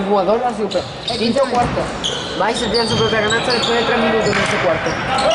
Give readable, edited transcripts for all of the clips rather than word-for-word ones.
jugador ha sido peor. Quinto cuarto. Va y se tira su propia canasta después de 3 minutos en este cuarto.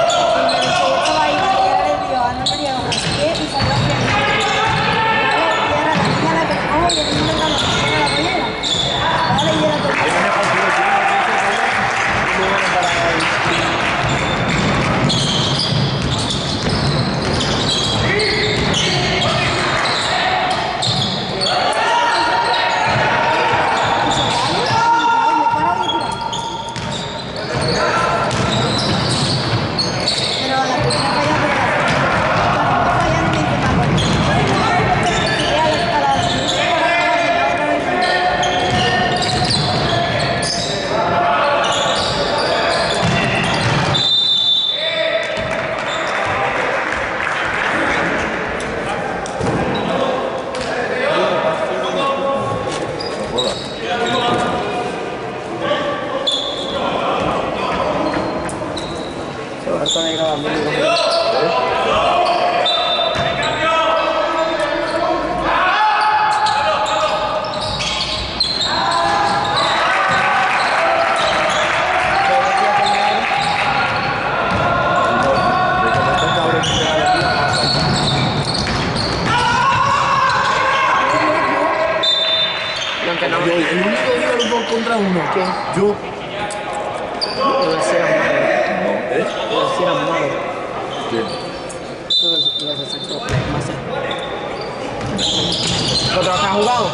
¿Otro que has jugado?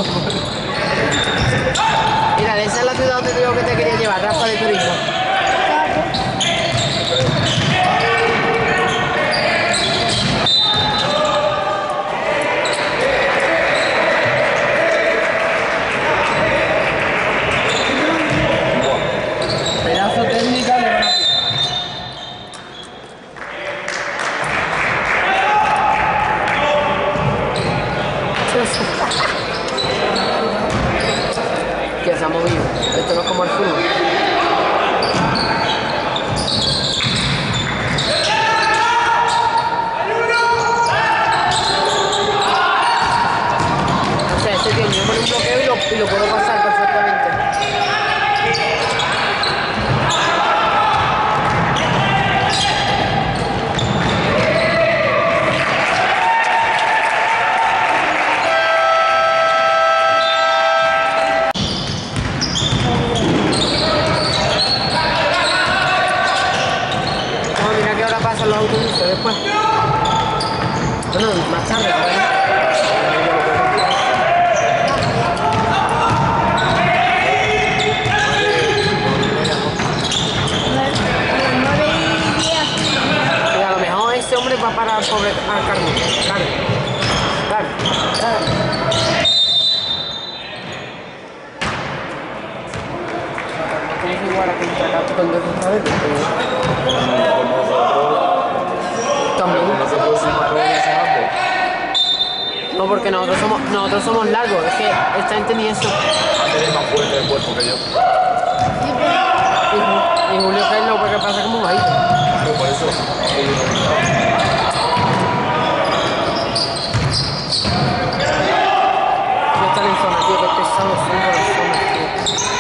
Mira, esa es la ciudad donde digo que te quería llevar, Rafa de turismo. Pedazo técnica de una que se ha movido. Esto no es como el fútbol. O sea, este tío yo pone un bloqueo y lo puedo pasar perfectamente. Pasan los autobuses después. Bueno, más tarde, y a lo mejor ese hombre va a parar sobre al carro. Dale. ¿Cómo se iguala que sacar con dos sabes? No, porque nosotros somos largos, es que esta gente ni eso. Eres más fuerte el cuerpo que yo. Y Julio Carlos, porque pasa como bajito. Sí, por eso. No están en zona, tío, que pesados son de las zonas, tío.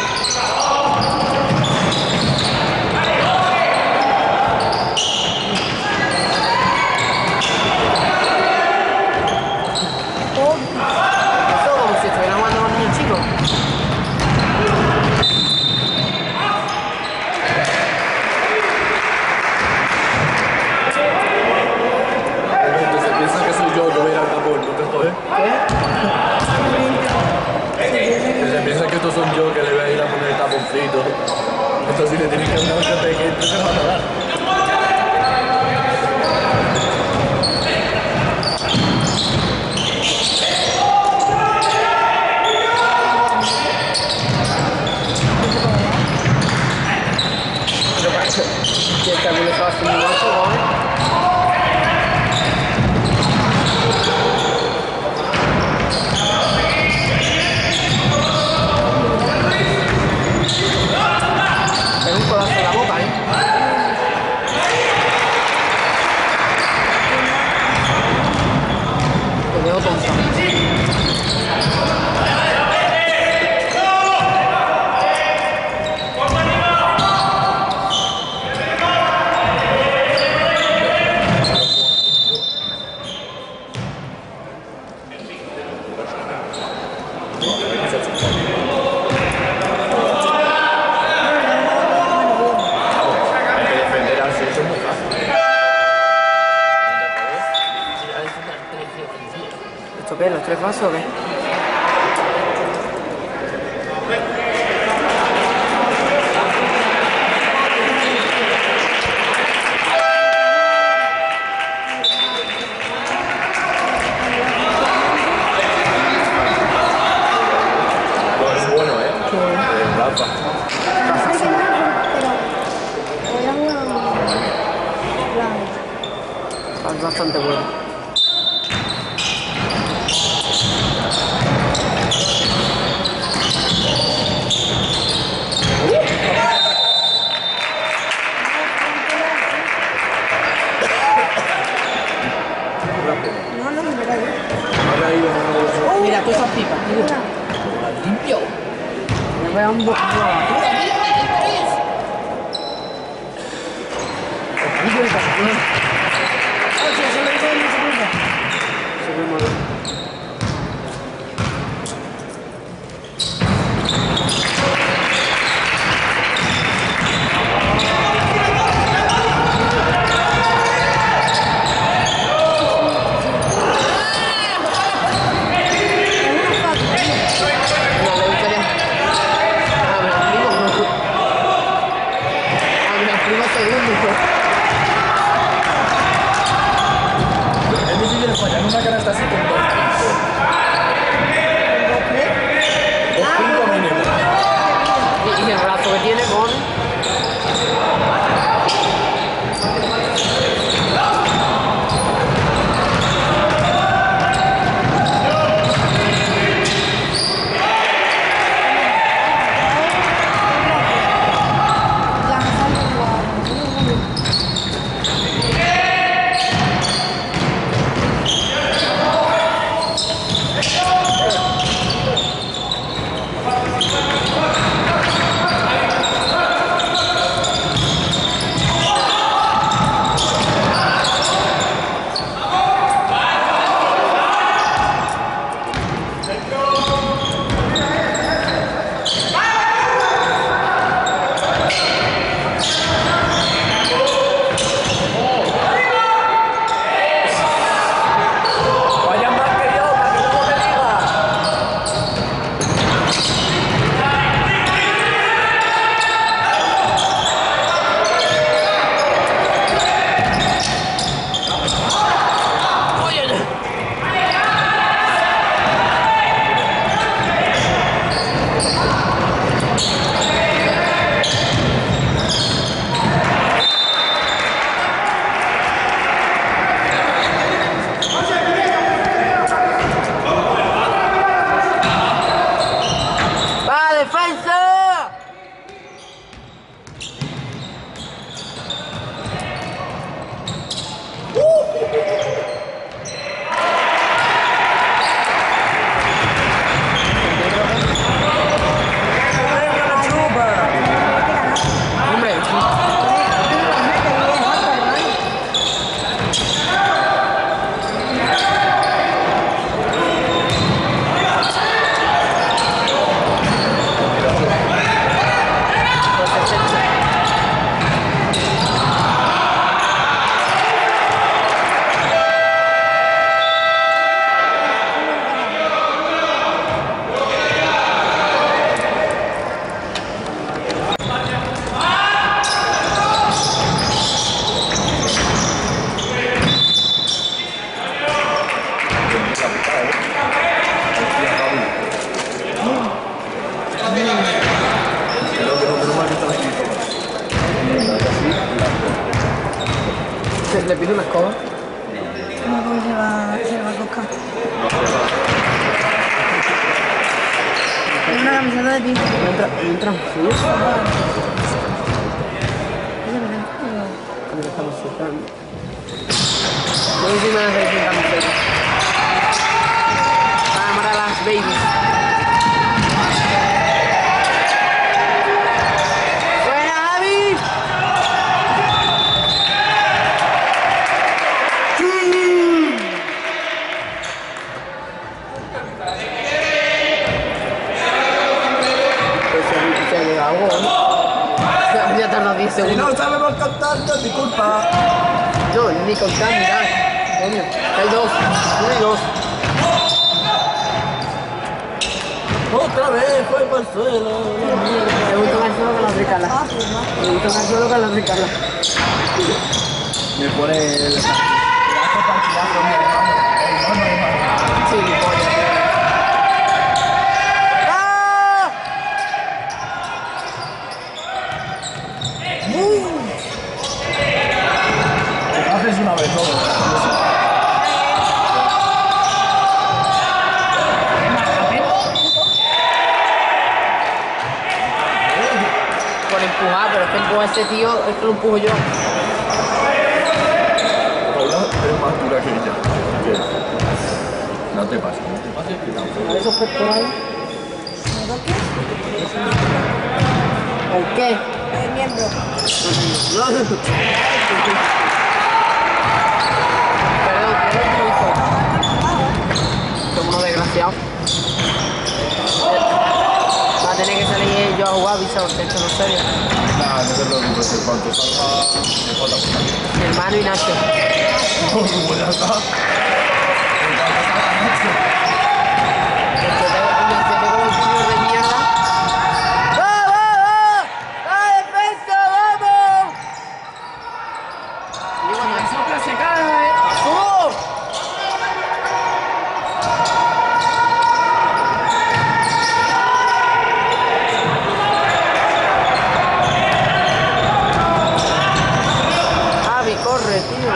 Son yo que le voy a ir a poner el taponcito. Esto sí le tienes que dar un pequeño, se va a dar. Que el cálculo estaba haciendo un 8, ¿no? 3 pasos o qué? Es bueno, Rafa. Es bastante bueno. Mira, tú esas pipas. Limpio. Me voy a un poco. Es difícil fallar una canasta así con 2 5 mínimo. Y el brazo que tiene con... ¿Le pido una escoba? No, porque se va a tocar. Es una camiseta de pinto. ¿Un transfuso? ¿Cómo estamos soltando? No sé si me hace sin camiseta. Para llamar a las babies. Ya tardó 10 Si segundos. no sabemos cantar, no es mi culpa. Yo, ni contar, mirad. Coño, hay 2. 1 y 2. Otra vez, fue para el suelo. Me gusta más solo con la tricala. Me gusta más solo con la tricala. Me pone el brazo partidazo, mi hermano. Sí, mi polla. Haces una vez todo. Por empujar, pero es que empuja a ese tío, es que lo empujo yo. Paula es más dura que ella. No te pases, no te pases. A ver esos pectorales. ¿El qué? El miembro. Perdón, somos unos desgraciados. Va a tener que salir yo a jugar, Visa, porque esto no es serio. Nah, no te preocupes, en cuanto salga, me falta por Mi hermano y Nacho. pues ya está. En cuanto salga, Nacho. Que tengo los puños de mierda. ¡Vamos! ¡Va, defensa, vamos! Y cuando el sopla se cae. ¡Vamos! Javi, corre, tío.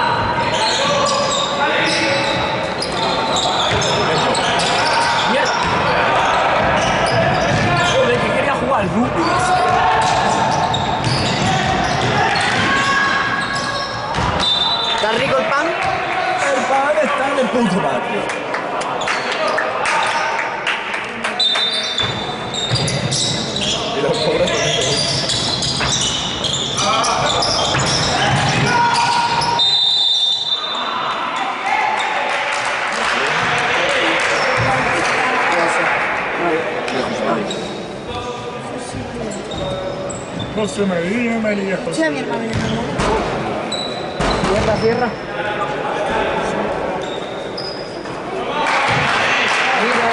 ¡Mierda! Joder, que quería jugar al rugby. ¿Está rico el pan? El pan está en el punto madre. Y los pobres también. José María, Sí, José a mi hermano. Cierra, cierra. Mira.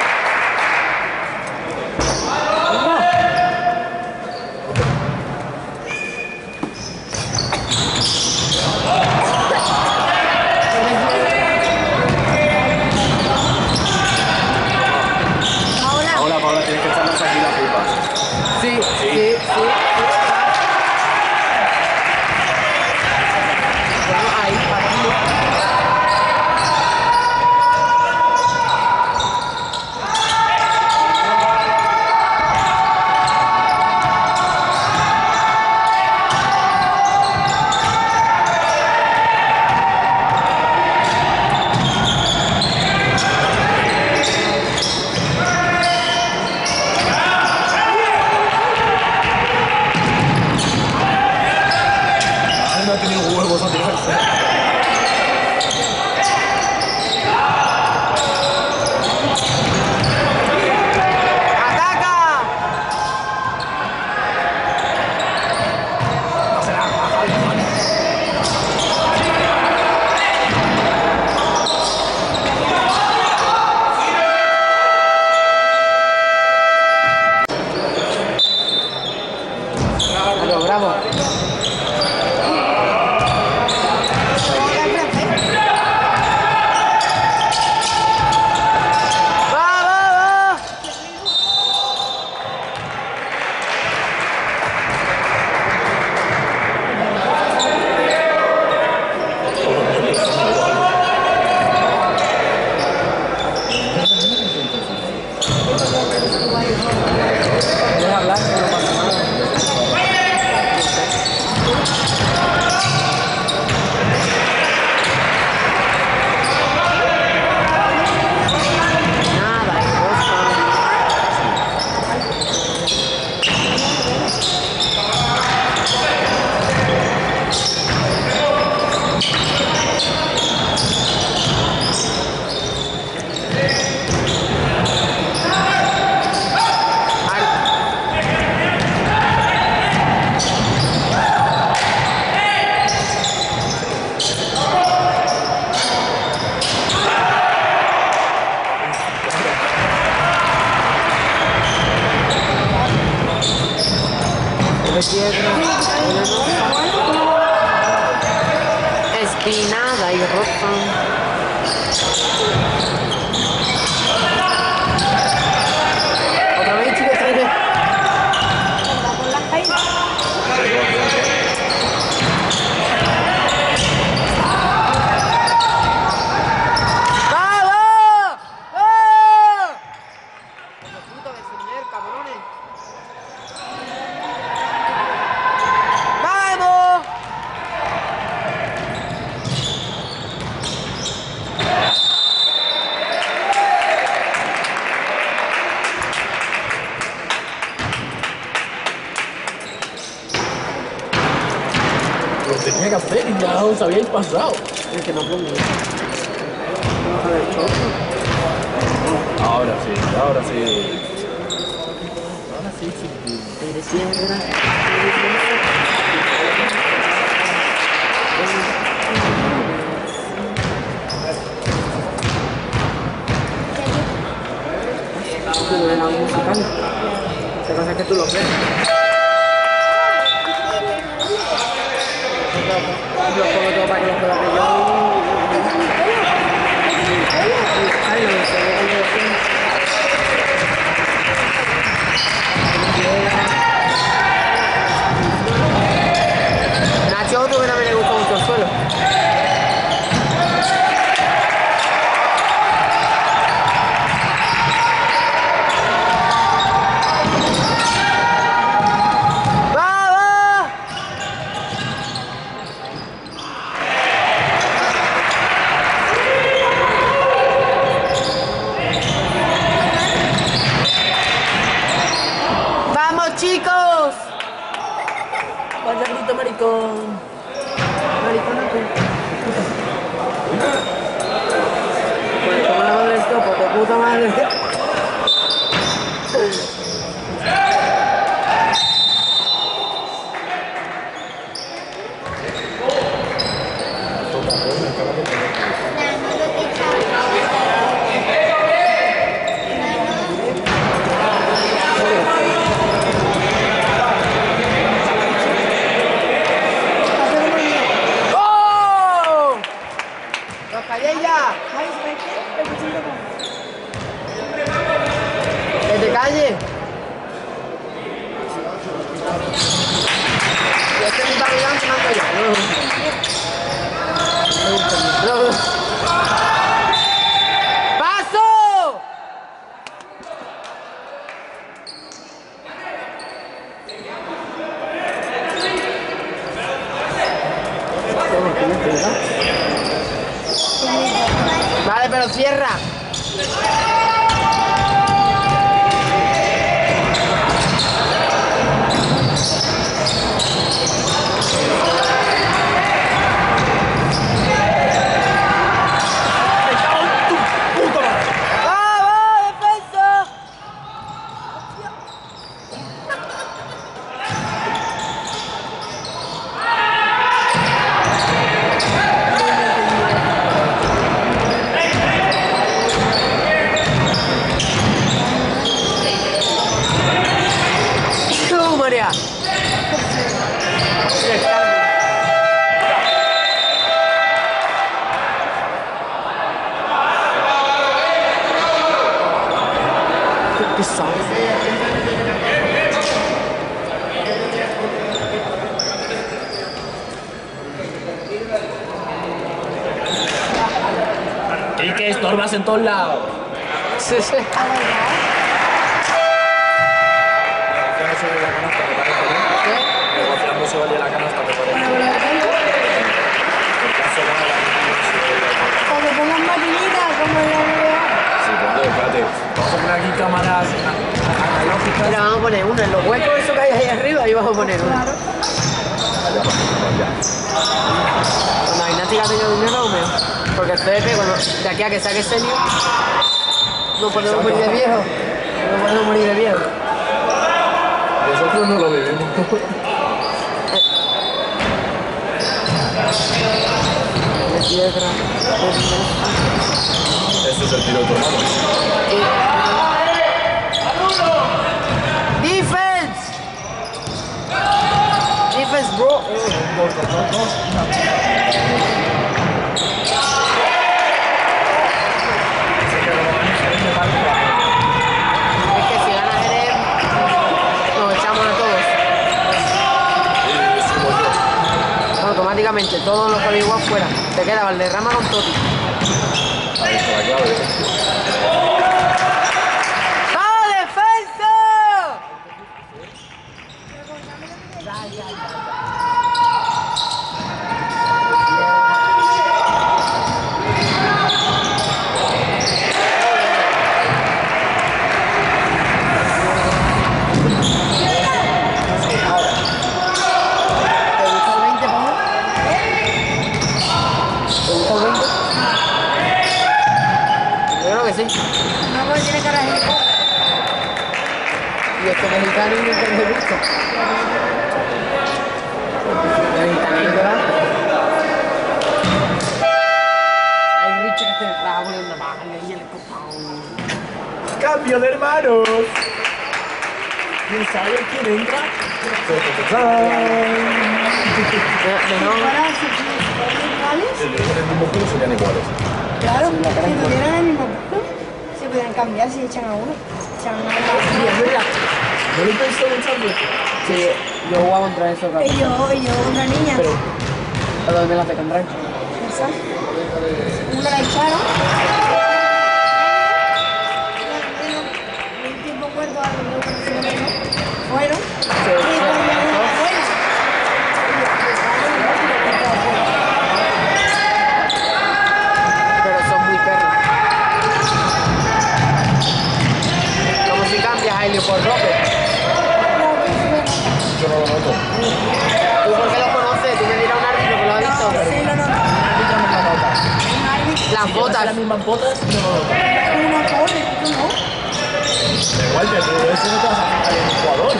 Ahora, Ahora, Paula, tienes que echarnos aquí la culpa. Sí, sí, sí. Bueno, ahí, partido. Ay, no ha tenido huevos a tirarse. ¡Ataca! Bravo, bravo. ¡Va, va, va! Puedes hablar, que no pasa nada. piedra, espinada y roja. Otra vez, chicos, 3D. Con las caídas. ¡Vamos! ¡Oh! Como puta defender, cabrones. ¡Vamos! Lo tenía que hacer y ya os habíais pasado. Es que no pongo. Vamos a ver, choco. Ahora sí, ahora sí. Ahora sí, sí. Eres piedra. Pero de la musical. Se pasa que tú lo ves. Yo pongo todo para que lo pueda ver yo. Ay, no sé, Nacho, otro que no me le gusta mucho el suelo. ¡Vamos! ¡Vamos, chicos! Vaya grito, maricón. Maricón, pues como la madre esto, por tu puta madre. ¡Oh! ¡Los calléis ya! Ay, ¿sabes qué? Te puse un poco. ¡Que te calles! Y este es mi pabellón que me han callado. No. ¡Paso! Vale, pero cierra. ¡Vamos, defensa! ¡Tú, María! Qué pesado. Y que estorbas en todos lados. Sí, sí. Ya no se ve la canasta, me parece, ¿no? ¿Qué? Negociando se valía la canasta, me parece. El caso va a la O que pongan maquinitas como en la NBA. Sí, pues, espérate. Vamos a poner aquí cámaras analógicas. Mira, vamos a poner una en los huecos, eso que hay ahí arriba, y vamos a poner una. Claro. Cuando Ignacio tenga dinero, mejor. Porque el CDP, cuando, de aquí a que saque senior, no podemos morir de viejo. No podemos morir de viejo. Nosotros no lo vivimos. De piedra. Este es el piloto, ¿no? Defense! bro. Es que si gana Jerez, nos echamos a todos. Automáticamente, todos los igual fuera. Te queda Valderrama con Totti. Ahí está la clave. ¡Vamos, defensa! ¿Te gusta el 20, Pablo? ¿Te gusta el 20? Yo creo que sí. No, porque tiene cara de gilipollas. Y este mexicano y el que me gusta. El mexicano, ¿verdad? Hay Richie que se le traga poniendo baja y el copón. ¡Cambio de hermanos! ¿Quién sabe quién entra? Ahora, si fueran iguales, En el mismo juego serían iguales. claro, si tuvieran el mismo punto, se podrían cambiar si echan a uno. Echan a uno. Sí, es verdad. ¿No lo pensó muchando? Sí, yo jugaba contra eso, Y cabrón. yo, una niña. Pero, ¿a dónde la secundaria? Esa. Una la echaron. Un tiempo muerto, algo fueron. Y cuando una buena. Pero son muy perros. Como si cambias a Helio por Roque. Yo no lo noto. ¿Tú por qué lo conoces? Tú me dirás un árbitro que lo ha visto. Sí, lo noto. Las botas. Las mismas botas, no lo noto. Uno corre, tú no. Da igual, pero eso no te vas a fijar en un jugador.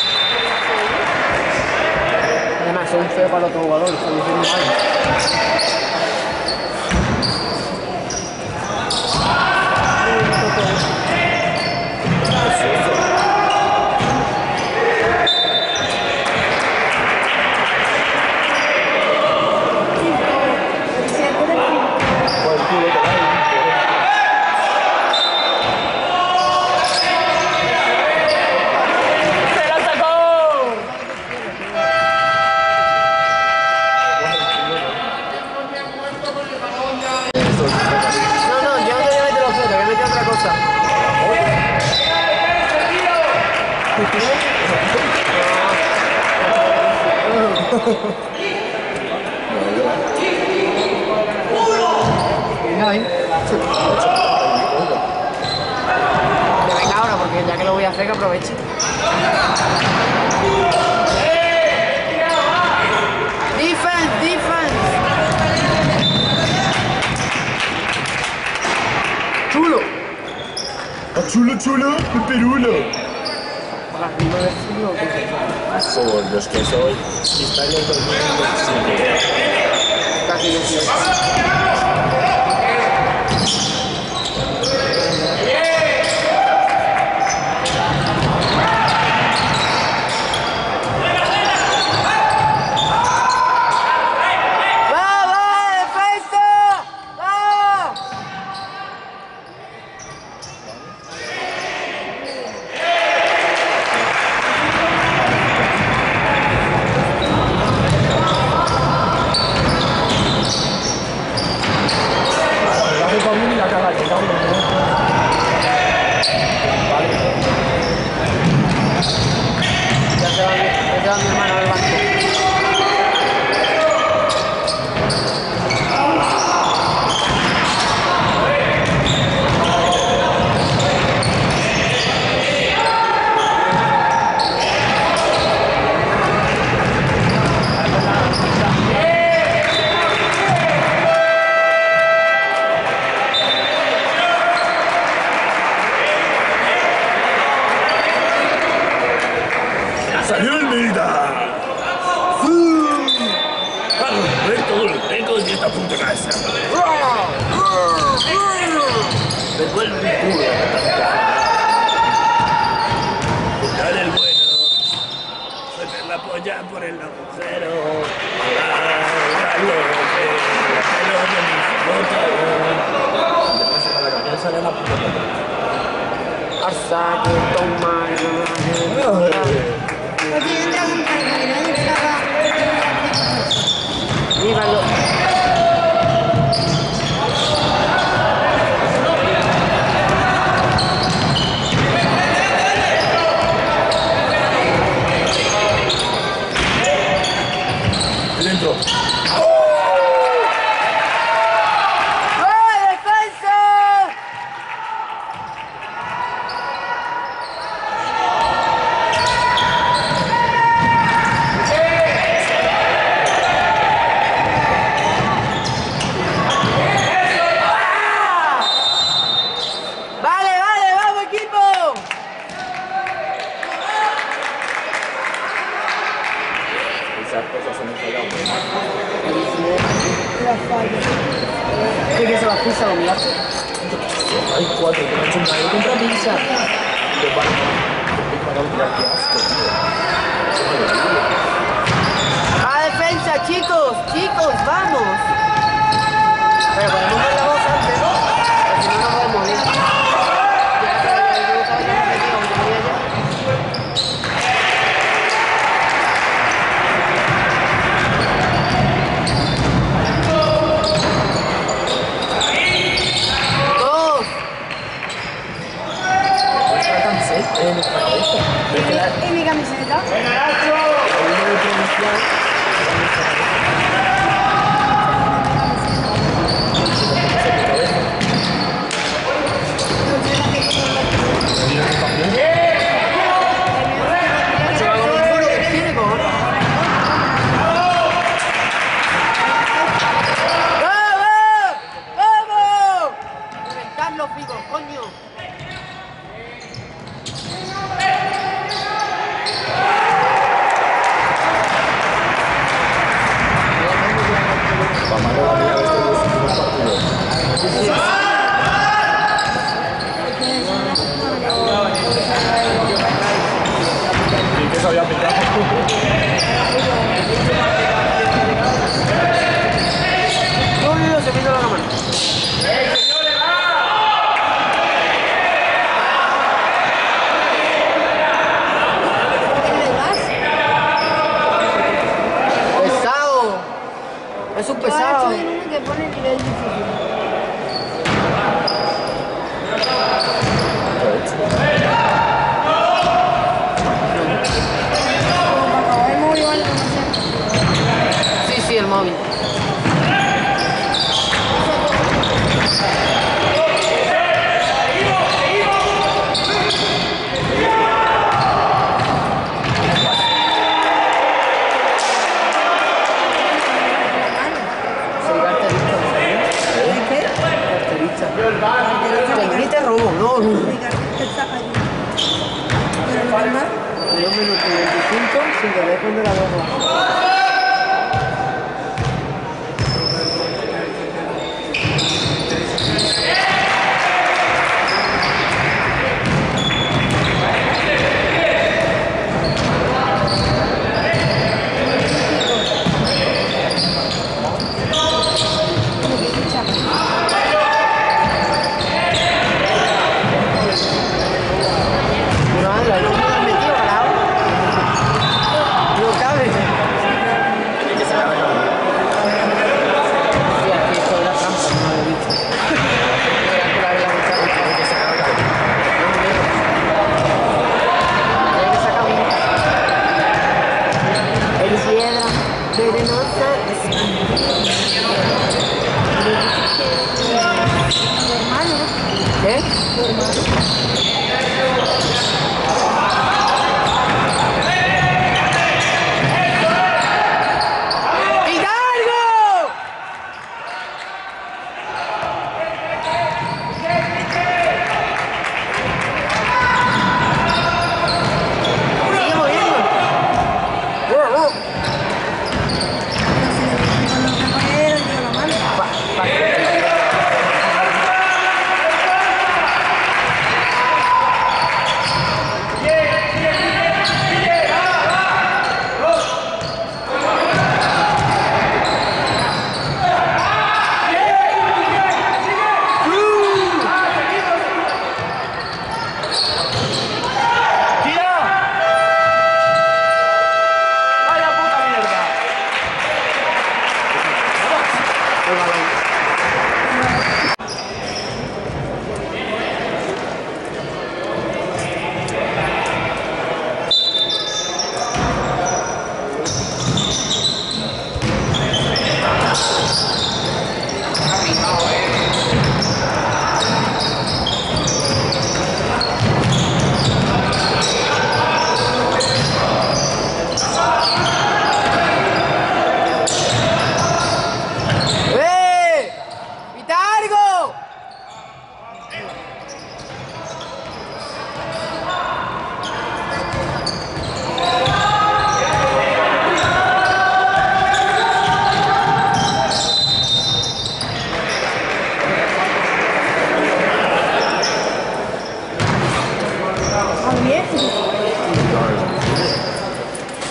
Además, son feos para el otro jugador. Son muy malos. Se puede Pues tú lo que ¡Se la sacó! No, no, yo no te voy a meter los fetos, voy a meter otra cosa. Venga, ven. Que venga ahora, porque ya que lo voy a hacer, que aproveche. Defense, defense. Chulo. Chulo, chulo, peperulo. Para arriba del chulo, ¿qué es eso? Por los que soy, está en el 2017. Casi 18. ¡Vamos, defensa! ¡Vamos! La hace Pablín y la caga, que cabrón. Ya se va mi hermano al banco. ¡Salió el Mérida! Alberto Olmedo y esta punta casa. Devuelve el culo. Dale el bueno. Suelta la polla. ya por el agujero. Pero de mi foto. La canción sale la puta. Hasta que toma. Porque yo entraba con calma y no estaba. Míralo. Dentro. Vale, vale, vamos equipo. Esas cosas son un fregado. La falla. ¿Qué que se va a pizza o miraste? Hay 4 que no han hecho nada. Yo Compra pizza. Yo para no tirar, qué asco, tío. A defensa, chicos, chicos, vamos. Pero podemos ver la voz antes, ¿no? Si no, no podemos ir. Ya que yo estaba en el objetivo, me moría ya. Dos. Tratan seis en nuestra cabeza. Ves que la... ¿Y mi camiseta? el número provincial... Se va con un culo que tiene, cojones. ¡Vamos! ¡Vamos! Reventar los picos, coño. Vamos a regalar este último partido. ¿Y qué se había picado? No, se pisa la cámara. Pesado. Es un pesado. Estoy en uno que pone nivel difícil. Como para acabar el móvil, igual, no sé. Sí, sí, el móvil. Soy carterista, ¿no? ¿Qué? Carterista. Te grita robo, no. Mi carpeta está allí. ¿No hay más? 2 minutos y 25 sin que dejen de la gorra. Una madre, ¿cómo lo has metido, carajo? No cabe.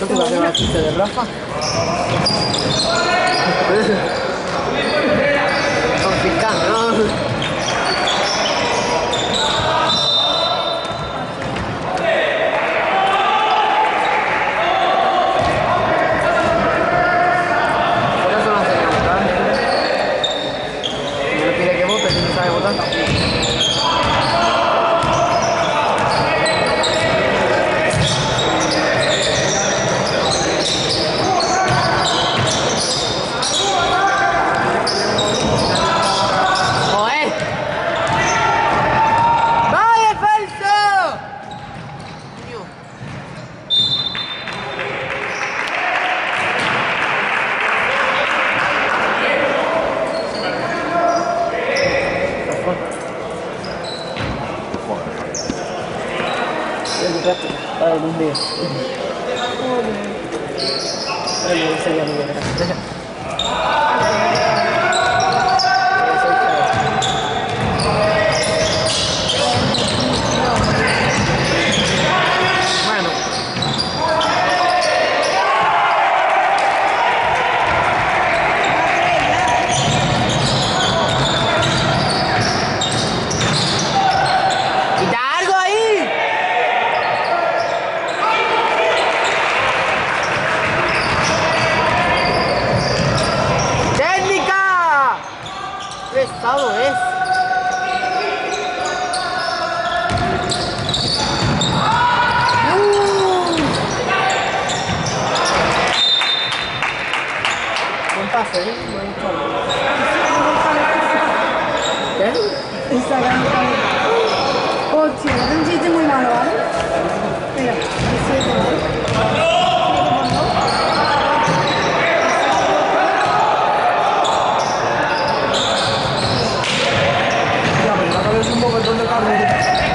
Eso te va a hacer la chiste de Rafa. Confiscando, ¿no? Para un día. Bueno. ¡Quita algo ahí! Pesado es. Buen pase, ¿eh? ¿Qué? Está ganando. Oh, tío, es un chiste muy malo, ¿vale? Mira, es cierto, ¿vale? Un montón de carne.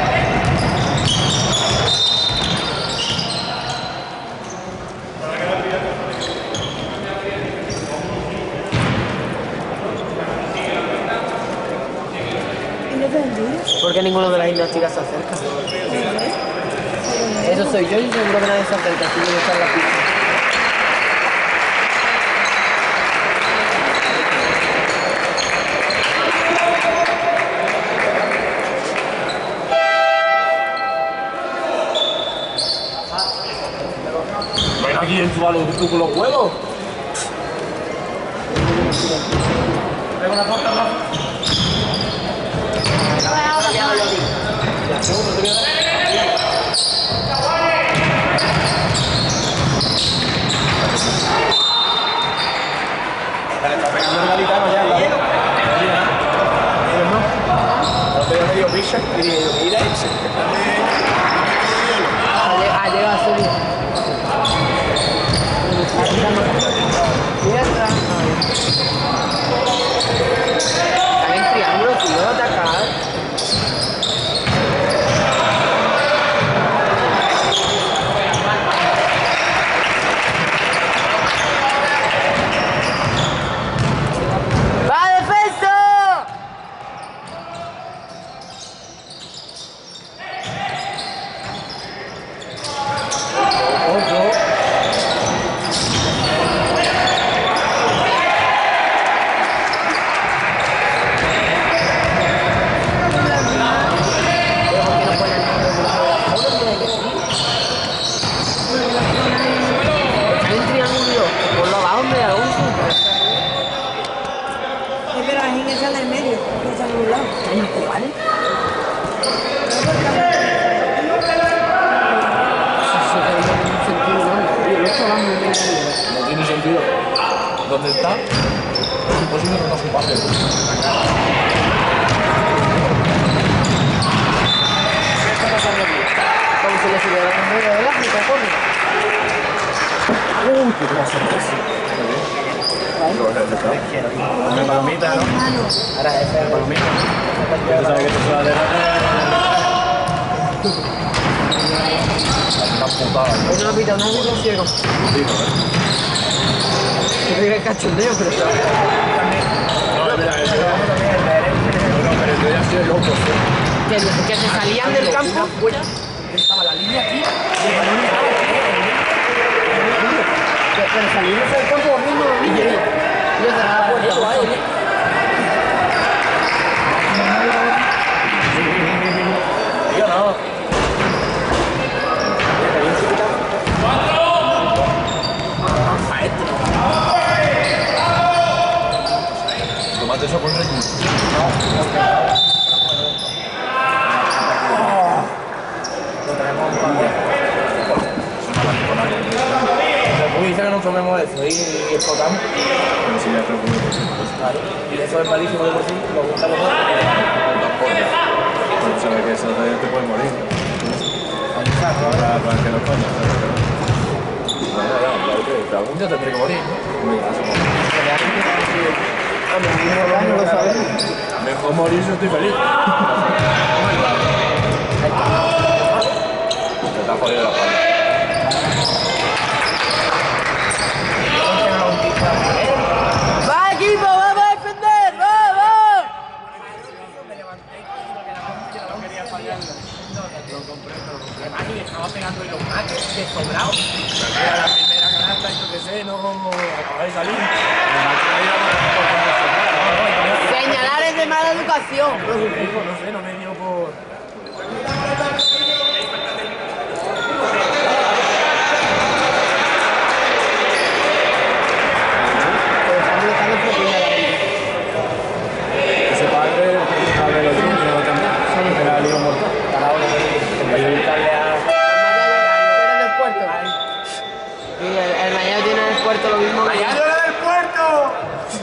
¿Por qué ninguno de las gimnásticas se acerca? Eso soy yo y seguro que nadie se acerca. Así que echar la pizza. Ven aquí en tu balón, tú con los huevos. Tengo una torta, ¿no? Vale, está pegando el gaditano ya. No te medio pizza y dije yo, mira ese. Ha llegado a subir. Tierra. Están en triángulo, tío, atacar. ¡Va, defensa! No tiene sentido. ¿Dónde está? Es imposible que no se pase. Como si le sirviera la medio de África, corre. Uy, qué cosa es. Come palomita, ¿no? Ahora ese es Palomita. ¿Tú sabes que esto se va a una putada. una pita ciego. Yo diría cachondeo, pero está. No, mira, pero yo ya estoy loco. Que se salían del campo. Estaba la línea aquí y el balón estaba aquí. salimos del campo mismo y yo cerré la puerta. Yo no. Tomate eso con Rey. Dice que no comemos eso y explotamos. Pero si ya te lo comemos por sí. Claro. Y eso es malísimo de por sí, lo gusta los dos. Pero sabes que eso te puede morir. Para que lo comas. Bueno, algún día tendré que morir. Mejor morir si estoy feliz. Te está jodido la palma. ¡Va, equipo! ¡Vamos a defender! ¡Vamos! Y estaba pegando en los mates de sobrado. Era la primera canasta, yo que sé, no acababa de salir. Señalar es de mala educación. No sé, no me dio por... Ese padre, abre los niños, no también. Era el lío mortal. Y el mañana tiene en el puerto lo mismo. ¡Mañana del puerto!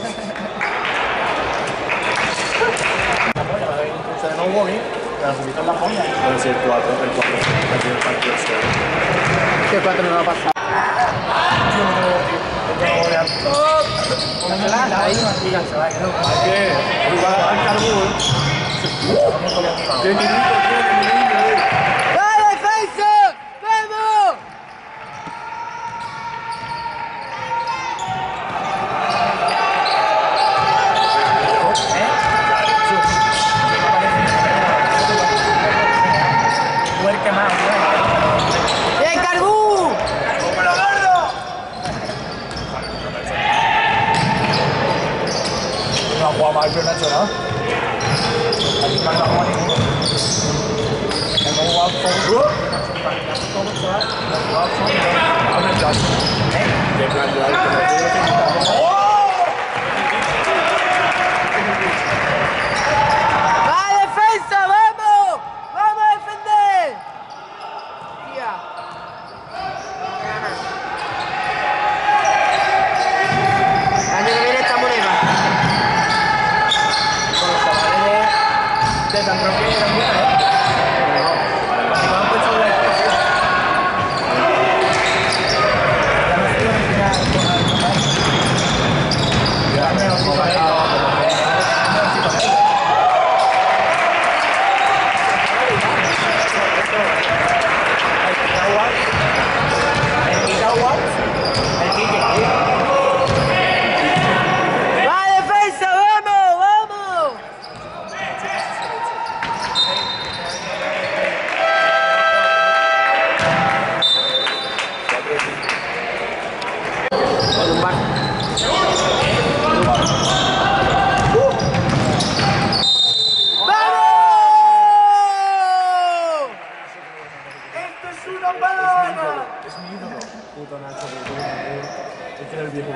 Se no hubo bien, pero se quitó la polla. Puede ser 4, el 4. El partido solo. ¿Qué 4 no va a pasar? Yo no tengo golear. Ahí se va, que no. Hay que jugar al carbón. ¡Va, defensa! ¡Vamos! ¡Bien, Carbú! No ha jugado mal, pero no ha hecho nada. Aquí no ha jugado ninguno. Hemos jugado con... ¡Va, defensa! ¡Vamos! ¡Vamos a defender! Tía. Año que viene estamos en EVA. Con los chavales de San Roque eran buenas, ¿eh? Así me han puesto la expresión. Ya me lo pongo ahí. ¡Va, defensa! ¡Vamos! ¡Vamos! Con un bar. ¡Vamos! ¡Esto es una banana! Es mi ídolo. Puto Nacho, este era el viejo.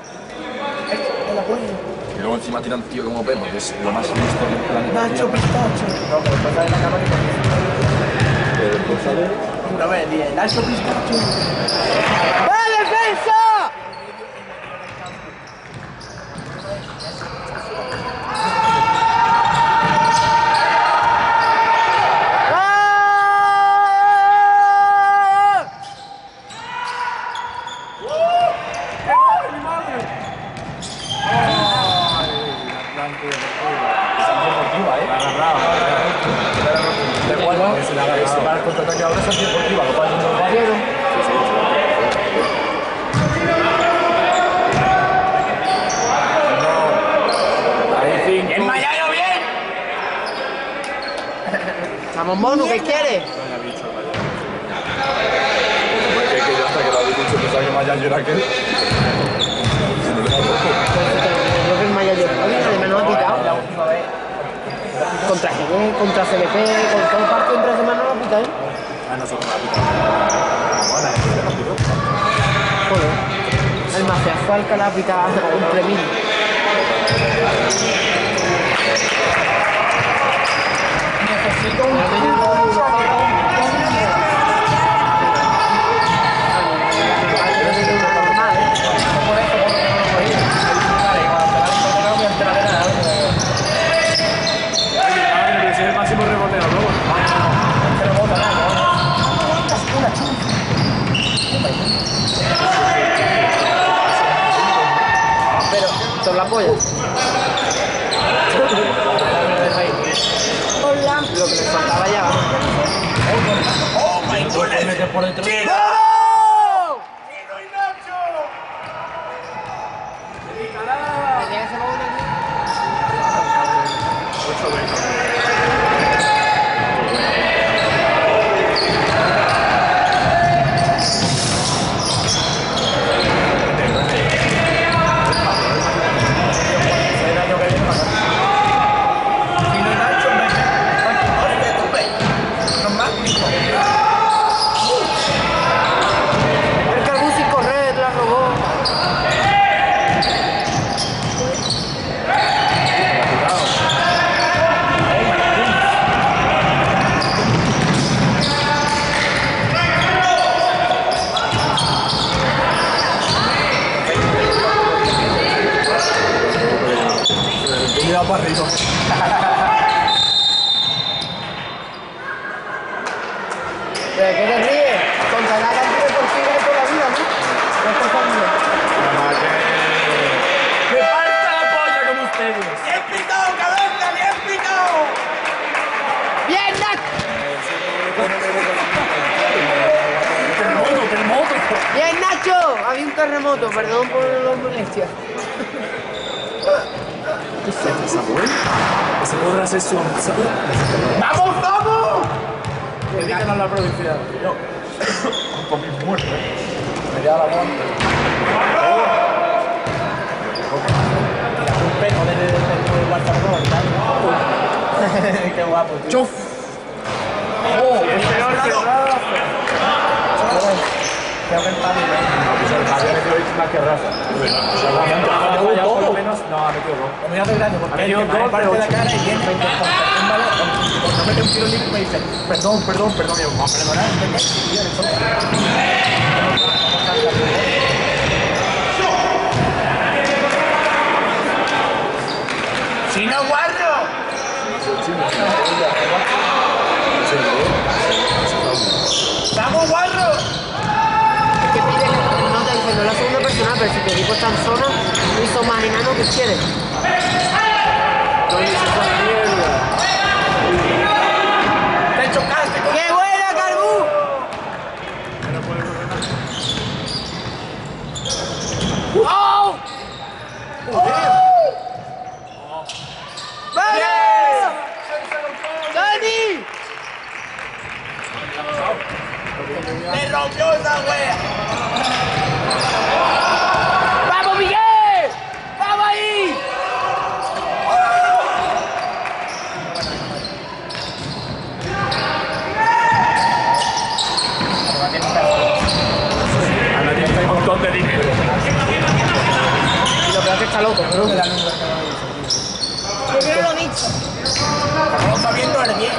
Y luego encima tiran tío como Pepo, que es lo más listo del planeta. Nacho Pistacho. No, pero después sale la cámara y pero después sale... No me digas, Nacho Pistacho. ¡Va, defensa! ¡Ah! Para el contraataque ahora es antideportiva, lo cual no lo valieron. ¡El Mayano bien! Vamos, mono, ¿qué quieres? Que yo hasta que lo habéis dicho pensaba que Maya Lloraquel. Creo que el Maya Lloraquel además no ha pitado. La última vez. Contra GB, contra CLP, con todo el partido entre semana no ha pitado. Ah, no, son una pitado. Bueno, Joder. El mafiazo Alcalá ha pitado un premio. Necesito un es el máximo reboteador, ¿no? pero son las pollas. Hola. Lo que les faltaba ya. ¡Oh, my goodness! Por dentro. El Carbú sin correr, la robó. Mira para arriba. ¿De qué te ríes? Contra la cantidad deportiva de toda la vida, ¿no? No estás jugando. ¡Me falta la polla como ustedes! ¡Bien picado, cabeza! ¡Bien picado! ¡Bien, Nacho! ¡Terremoto! ¡Bien, Nacho! Había un terremoto, perdón por los molestias. Samuel, ese podrá ser su ¡Vamos, vamos! Dedícanos a la provincia. Yo. por mi muerte. Me queda la bola. Un pejo del Barcelona y tal. Qué guapo, tío. ¡Chof! ¡Oh! ¡Es peor que Rafa! Creo que el Padre, Había metido más que Rafa. por lo menos. No, ha metido dos. Me voy a hacer gracia porque Ha metido el que dos, me parte pero la cara y viene y un balón. Cuando mete un tiro limpio me dice, perdón, y yo, vamos a perdonar, tío, eres tonto. ¡Si no guardo! ¡Vamos, guarro! Es que pide que no te diciendo la segunda persona, pero si tu equipo está en zona y son más enanos, ¿qué quieres? ¡Te chocaste! ¡Qué buena, Carbú! ¡Oh! ¡Vamos! ¡Dani! ¡Me rompió esa wea! ¡Vamos, Miguel! ¡Vamos ahí! Ana tiene un montón de dinero. Y lo peor es que está loco, ¿no? Yo creo lo dicho. Estamos sabiendo el 10.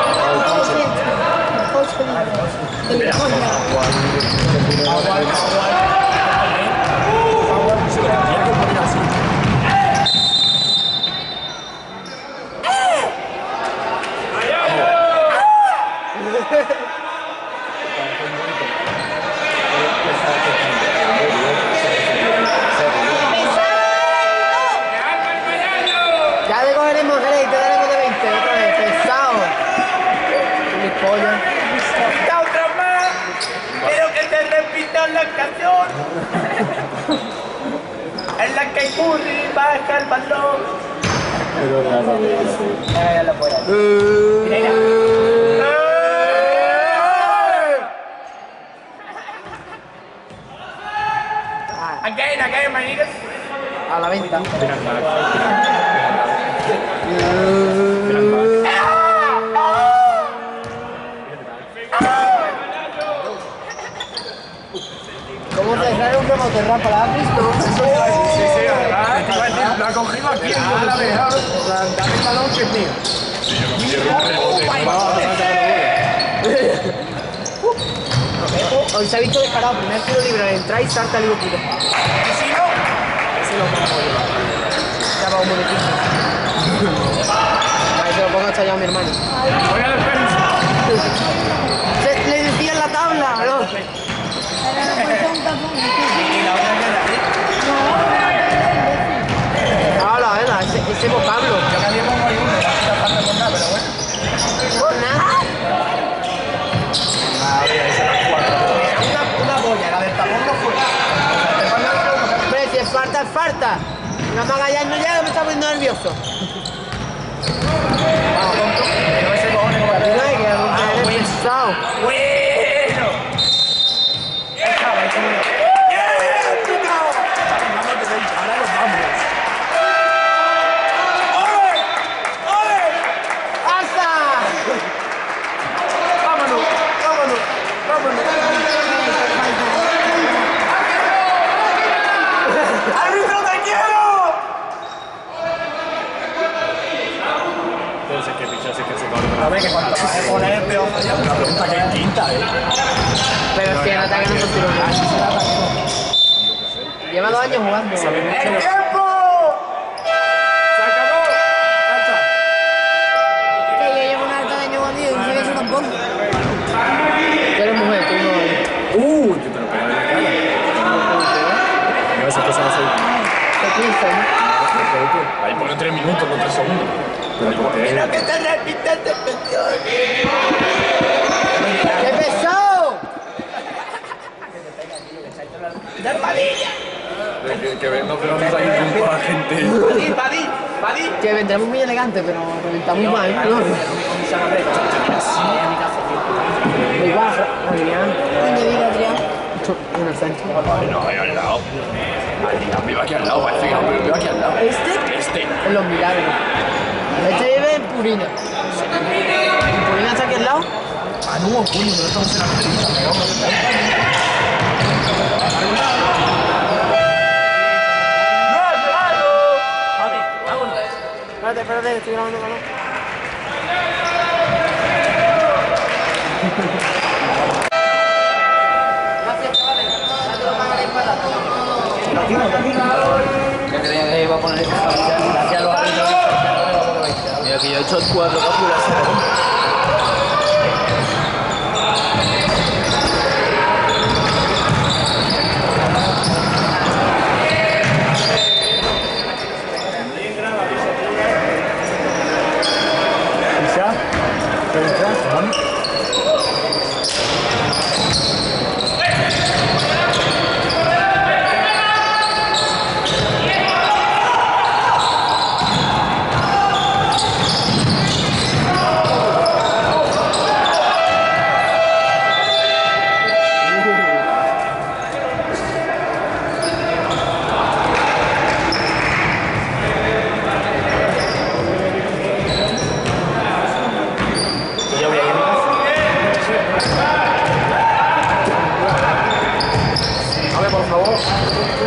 Ya te cogeremos Jerez y te daremos de 20 otra vez, pesado. Mis pollas. ¡Da otra más! ¡Quiero que te repitan la canción! En la que Curry baja el balón. Ya la fuera. Mira, Again, my niggas. A la venta. ¿Cómo cerrar un rebote rampa? ¿La has visto? Sí, además, lo ha cogido aquí, no la ha dejado. Dame el balón que es mío. Hoy se ha visto descarado. Primer tiro libre al entrar y salta el tiro. Y si no, ese lo pongo yo. Ya va un momentito. Ahí se lo pongo hasta allá a mi hermano. Voy a defensa. Le decía en la tabla, ¿no? Ahora no puede ser un tapón. Y la otra queda aquí. Habla, venga, ese vocablo. Yo que pongo ahí uno, la falta con nada, pero bueno. Por nada. Una boya, la del tapón no fue. Hombre, si es falta, es falta. Una Magallanes no llega, me está poniendo nervioso. Vamos, tonto. Que no ese cojones como Mira, que eres pesado. Bueno. Estaba ahí como... Ahora nos vamos. ¡Alza! Vámonos, vámonos, vámonos. ¡Árbitro, te quiero! Pero sé que picha, sé que se corta. A ver, que cuanto más se pone el peor. La pregunta que es quinta, Pero si en ataque no se tiró nada. Lleva 2 años jugando. ¡El tiempo! ¡Se acabó! ¡Ya está! Que yo llevo un alto de año conmigo y no sé eso tampoco. Tú eres mujer, tú no. Te lo pegas en la cara. No, esa cosa va a ser. Te 15, ¿no? Ahí pone 3 minutos, no 3 segundos. Pero ¿por qué? ¡Mira que te repite ¡Qué pesado! ¡De Padilla! Que no, pero vamos a ir con la gente. Padilla. Que vendremos muy elegantes, pero reventamos mal, ¿no? Muy bajo, Adrián. ¿Dónde vive Adrián? En el centro. No, ahí al lado. Adrián vive aquí al lado, parece que no, pero vive aquí al lado. ¿Este? En Los Milagros. Este vive en Purina. ¿En Purina está aquí al lado? Ah, no, coño, no estamos en la entrevista, me vamos Espérate, estoy grabando calor. Gracias, chavales. Ya te lo pagaré para Yo creía que iba a poner esto gracias a los árbitros. Mira que yo he hecho 4 cápsulas. por favor.